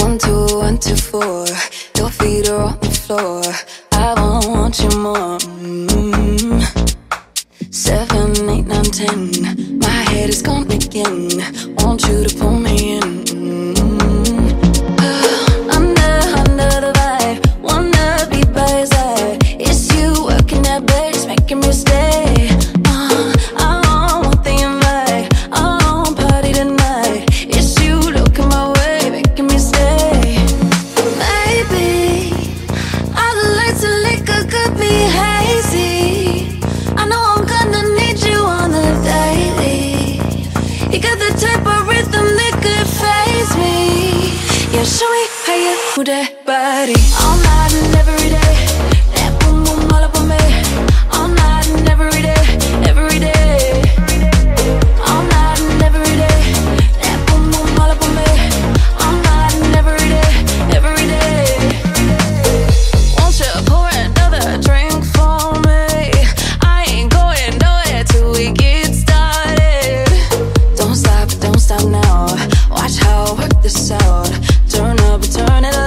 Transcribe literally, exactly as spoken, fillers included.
One, two, one, two, four. Your feet are on the floor. I want you more. mm. Seven, eight, nine, ten. My head is gone again. Want you to pull me in. mm. uh, Under, under the vibe. Wanna be by your side. It's you working that bass, making me stay. uh, I want the invite. I want party tonight. It's you looking my way, making me stay. Maybe all the lights and liquor could be hazy. I know I'm gonna need you on a daily. You got the type of rhythm that could faze me. Yeah, show me how you move that body. All night and every day. That boom boom all up on me. All night and every day, every day. All night and every day. That boom boom all up on me. All night and every day, every day. Won't you pour another drink for me? I ain't going nowhere till we get started. Don't stop, don't stop now. Watch how I work this out. Turn up, turn it